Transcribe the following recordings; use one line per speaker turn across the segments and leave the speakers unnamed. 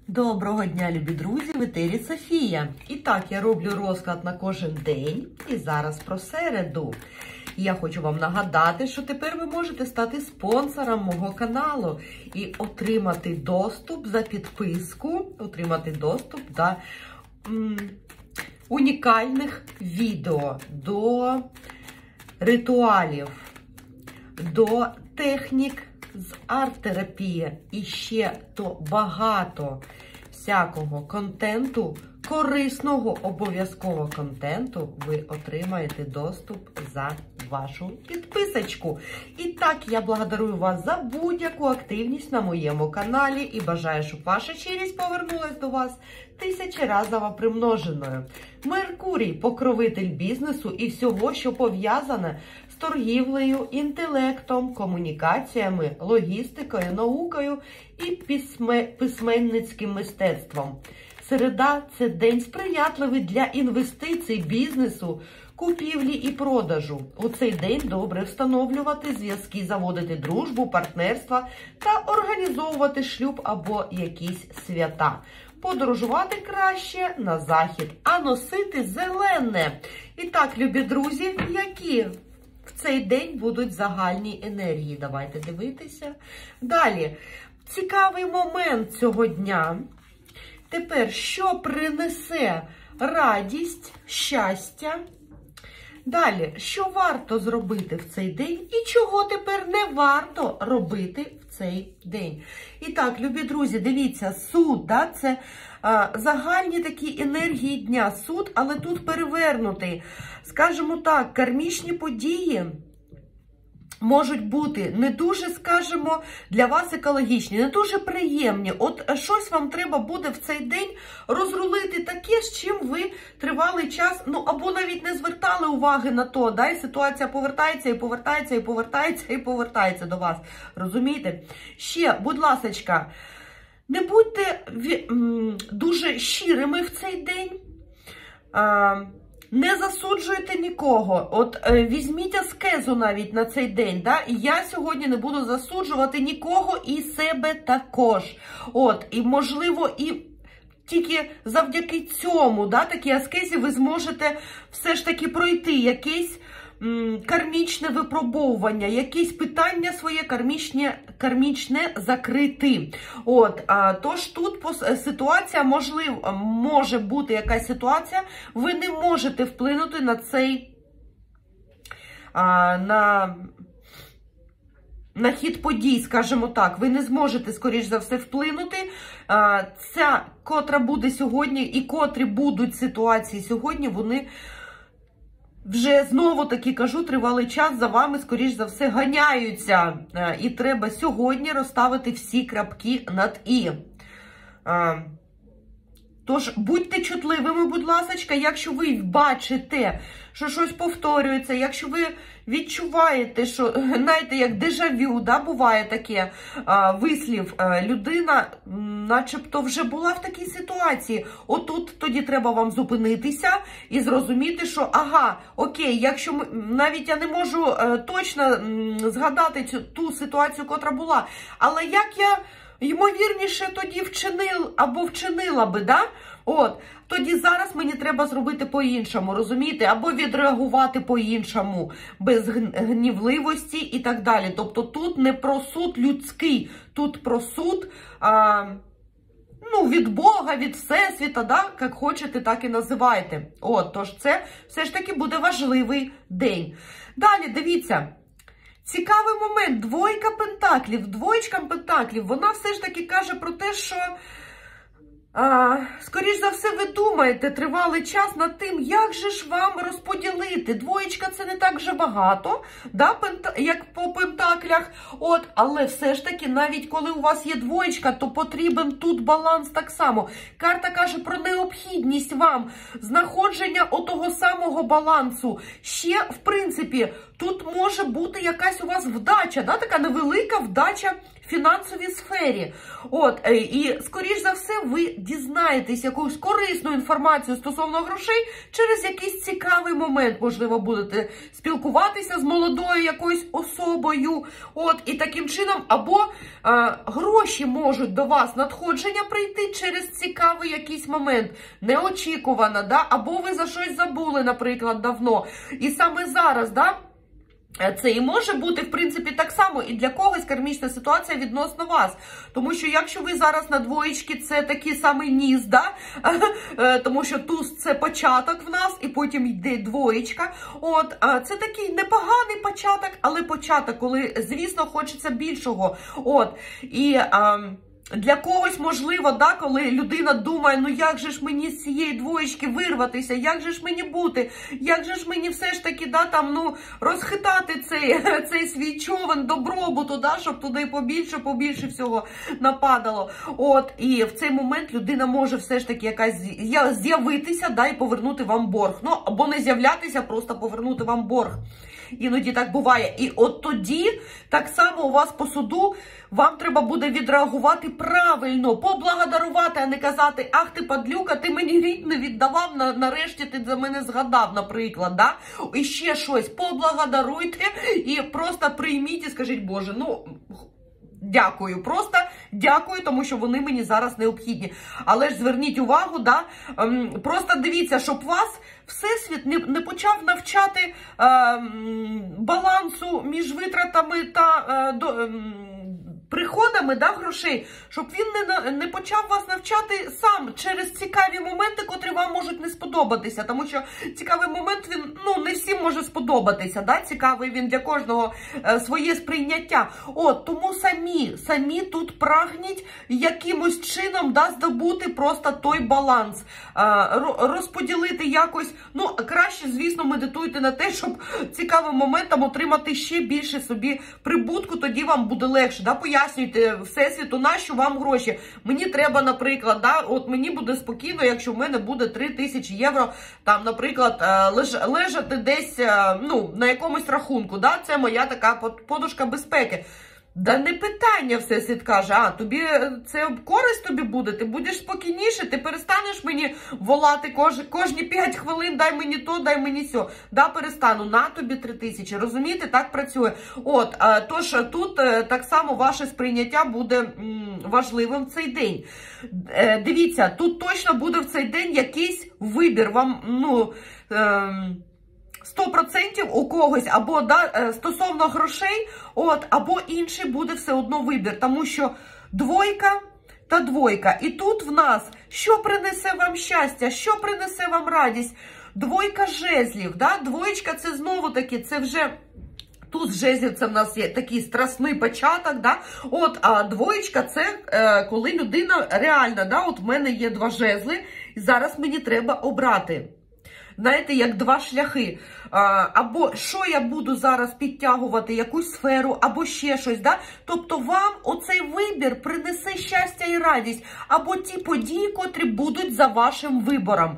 Доброго дня, любі друзі! В етері Софія. І так, я роблю розклад на кожен день. І зараз про середу. Я хочу вам нагадати, що тепер ви можете стати спонсором мого каналу і отримати доступ за підписку, отримати доступ до унікальних відео, до ритуалів, до технік з арт-терапії і ще то багато всякого контенту, корисного обов'язково контенту ви отримаєте доступ за вашу підписочку. І так, я благодарую вас за будь-яку активність на моєму каналі і бажаю, щоб ваша щирість повернулась до вас тисячеразово примноженою. Меркурій – покровитель бізнесу і всього, що пов'язане з торгівлею, інтелектом, комунікаціями, логістикою, наукою і письменницьким мистецтвом. Середа – це день сприятливий для інвестицій, бізнесу, купівлі і продажу. У цей день добре встановлювати зв'язки, заводити дружбу, партнерства та організовувати шлюб або якісь свята. Подорожувати краще на захід, а носити зелене. І так, любі друзі, які в цей день будуть загальні енергії? Давайте дивитися. Далі, цікавий момент цього дня. Тепер, що принесе радість, щастя? Далі, що варто зробити в цей день і чого тепер не варто робити в цей день? І так, любі друзі, дивіться, суд, да, це загальні такі енергії дня, суд, але тут перевернутий. Скажімо так, кармічні події можуть бути не дуже, скажімо, для вас екологічні, не дуже приємні. От щось вам треба буде в цей день розрулити таке, з чим ви тривалий час, ну, або навіть не звертали уваги на то, да, і ситуація повертається, і повертається, і повертається, і повертається до вас. Розумієте? Ще, будь ласочка, не будьте дуже щирими в цей день. Не засуджуйте нікого. От візьміть аскезу навіть на цей день. Да? І я сьогодні не буду засуджувати нікого і себе також. От, і можливо, і тільки завдяки цьому, да, такій аскезі, ви зможете все ж таки пройти якесь кармічне випробовування, якісь питання своє кармічне закрити. От, тож тут ситуація, можливо, може бути якась ситуація, ви не можете вплинути на цей, на хід подій, скажімо так. Ви не зможете, скоріш за все, вплинути. Ця, котра буде сьогодні, і котрі будуть ситуації сьогодні, вони вже, знову-таки кажу, тривалий час за вами, скоріш за все, ганяються. І треба сьогодні розставити всі крапки над «і». Тож, будьте чутливими, будь ласка, якщо ви бачите, що щось повторюється, якщо ви відчуваєте, що, знаєте, як дежавю, да, буває таке вислів, людина начебто вже була в такій ситуації. Отут тоді треба вам зупинитися і зрозуміти, що, ага, окей, якщо навіть я не можу точно згадати ту ситуацію, котра була, але як я, ймовірніше, тоді вчинив або вчинила би, да? От, тоді зараз мені треба зробити по-іншому, розумієте? Або відреагувати по-іншому, без гнівливості і так далі. Тобто тут не про суд людський, тут про суд, ну, від Бога, від Всесвіта, да? Як хочете, так і називайте. От, тож це все ж таки буде важливий день. Далі, дивіться. Цікавий момент, двойка пентаклів. Двоєчка пентаклів, вона все ж таки каже про те, що, скоріш за все, ви думаєте тривалий час над тим, як же ж вам розподілити. Двоєчка – це не так вже багато, да, як по пентаклях. От, але все ж таки, навіть коли у вас є двоєчка, то потрібен тут баланс так само. Карта каже про необхідність вам знаходження отого самого балансу. Ще, в принципі, тут може бути якась у вас вдача, да, така невелика вдача фінансовій сфері. От, і, скоріш за все, ви дізнаєтесь якусь корисну інформацію стосовно грошей через якийсь цікавий момент. Можливо, будете спілкуватися з молодою якоюсь особою. От, і таким чином, або гроші можуть до вас надходження прийти через цікавий якийсь момент, неочікувано, да? Або ви за щось забули, наприклад, давно. І саме зараз, да? Це і може бути, в принципі, так само і для когось кармічна ситуація відносно вас. Тому що якщо ви зараз на двоєчки, це такий самий ніс, да? Тому що туз – це початок в нас, і потім йде двоєчка. От, це такий непоганий початок, але початок, коли, звісно, хочеться більшого. От, і... Для когось, можливо, да, коли людина думає, ну як же ж мені з цієї двоєчки вирватися, як же ж мені бути, як же ж мені все ж таки, да, там, ну, розхитати цей свій човен добробуту, да, щоб туди побільше всього нападало. От, і в цей момент людина може все ж таки якась з'явитися, да, і повернути вам борг. Ну, або не з'являтися, просто повернути вам борг. Іноді так буває. І от тоді, так само у вас по суду, вам треба буде відреагувати правильно, поблагодарувати, а не казати, ах ти падлюка, ти мені рік не віддавав, нарешті ти за мене згадав, наприклад, да? І ще щось, поблагодаруйте і просто прийміть і скажіть, Боже, ну... Дякую, просто дякую, тому що вони мені зараз необхідні. Але ж зверніть увагу, да, просто дивіться, щоб вас Всесвіт не почав навчати балансу між витратами та приходами, да, грошей, щоб він не почав вас навчати сам через цікаві моменти, котрі вам можуть не сподобатися. Тому що цікавий момент, він, ну, не всім може сподобатися, да? Цікавий він для кожного своє сприйняття. От, тому самі тут прагніть якимось чином, да, здобути просто той баланс. Розподілити якось, ну, краще, звісно, медитуйте на те, щоб цікавим моментом отримати ще більше собі прибутку, тоді вам буде легше, да? Пояснюйте Всесвіту, нащо вам гроші. Мені треба, наприклад, да, от мені буде спокійно, якщо в мене буде 3000 євро, там, наприклад, лежати десь, ну, на якомусь рахунку, да, це моя така подушка безпеки. Да не питання, Всесвіт каже, тобі це користь тобі буде, ти будеш спокійніше, ти перестанеш мені волати кожні 5 хвилин, дай мені то, дай мені сьо. Да, перестану, на тобі 3000, розумієте, так працює. От, тож тут так само ваше сприйняття буде важливим в цей день. Дивіться, тут точно буде в цей день якийсь вибір, вам, ну... 100% у когось, або, да, стосовно грошей, от, або інший буде все одно вибір, тому що двойка та двойка. І тут в нас, що принесе вам щастя, що принесе вам радість? Двойка жезлів, да? Двоєчка це знову таки, це вже... Тут жезлів це в нас є такий страсний початок, да? От, а двоєчка це коли людина реально, да? От в мене є 2 жезли, і зараз мені треба обрати. Знаєте, як 2 шляхи. Або що я буду зараз підтягувати, якусь сферу, або ще щось, да? Тобто вам оцей вибір принесе щастя і радість, або ті події, котрі будуть за вашим вибором.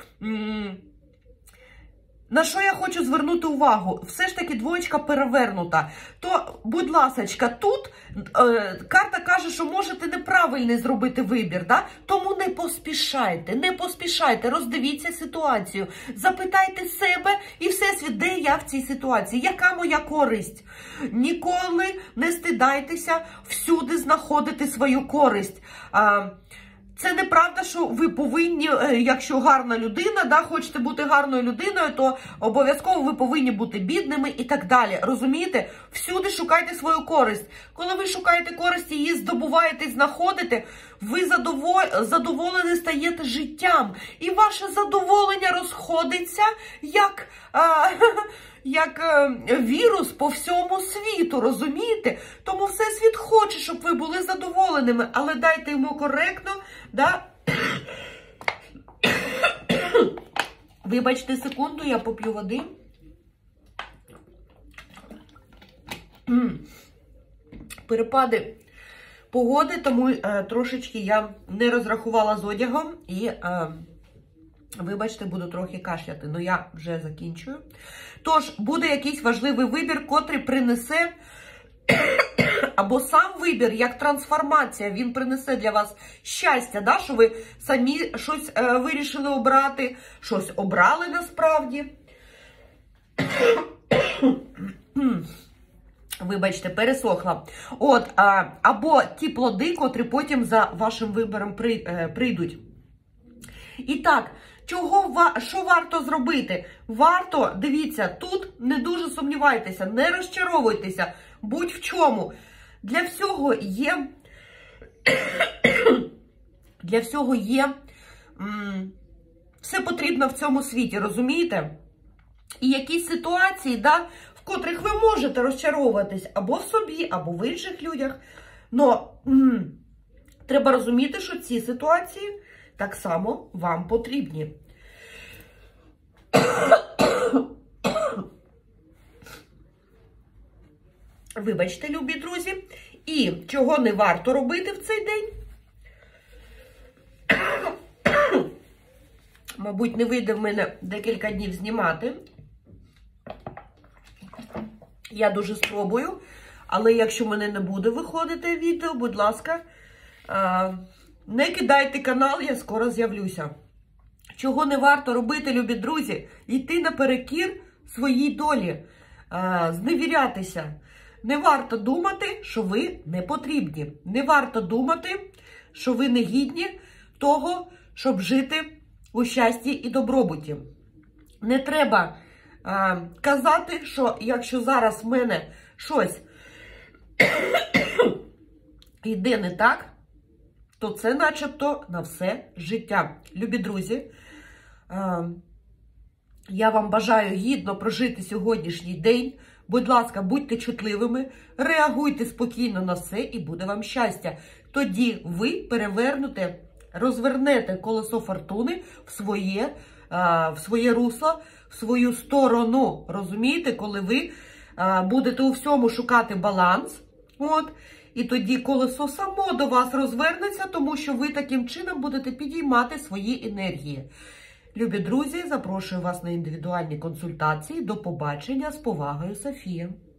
На що я хочу звернути увагу? Все ж таки двоєчка перевернута. То, будь ласочка, тут карта каже, що можете неправильний зробити вибір, да? Тому не поспішайте, роздивіться ситуацію, запитайте себе і Всесвіт, де я в цій ситуації, яка моя користь. Ніколи не стидайтеся всюди знаходити свою користь. Це неправда, що ви повинні, якщо гарна людина, да, хочете бути гарною людиною, то обов'язково ви повинні бути бідними і так далі. Розумієте? Всюди шукайте свою користь. Коли ви шукаєте користь, її здобуваєте, знаходите, ви задоволені стаєте життям. І ваше задоволення розходиться, як вірус по всьому світу, розумієте? Тому Всесвіт хоче, щоб ви були задоволеними, але дайте йому коректно, да? Вибачте секунду, я поп'ю води. Перепади погоди, тому трошечки я не розрахувала з одягом і... Вибачте, буду трохи кашляти, але я вже закінчую. Тож, буде якийсь важливий вибір, котрий принесе або сам вибір, як трансформація, він принесе для вас щастя, да? Що ви самі щось вирішили обрати, щось обрали насправді. Вибачте, пересохла. От, або ті плоди, котрі потім за вашим вибором прийдуть. І так, що варто зробити? Варто, дивіться, тут не дуже сумнівайтеся, не розчаровуйтеся, будь в чому. Для всього є, все потрібно в цьому світі, розумієте? І якісь ситуації, да, в котрих ви можете розчаровуватись або в собі, або в інших людях. Но треба розуміти, що ці ситуації так само вам потрібні. Вибачте, любі друзі. І чого не варто робити в цей день? Мабуть, не вийде в мене декілька днів знімати. Я дуже спробую. Але якщо в мене не буде виходити відео, будь ласка, не кидайте канал, я скоро з'явлюся. Чого не варто робити, любі друзі? Йти наперекір своїй долі, зневірятися. Не варто думати, що ви не потрібні. Не варто думати, що ви не гідні того, щоб жити у щасті і добробуті. Не треба казати, що якщо зараз в мене щось йде не так, то це начебто на все життя. Любі друзі, я вам бажаю гідно прожити сьогоднішній день. Будь ласка, будьте чутливими, реагуйте спокійно на все і буде вам щастя. Тоді ви розвернете колесо фортуни в своє русло, в свою сторону. Розумієте, коли ви будете у всьому шукати баланс, от, і тоді колесо само до вас розвернеться, тому що ви таким чином будете підіймати свої енергії. Любі друзі, запрошую вас на індивідуальні консультації. До побачення. З повагою, Софія.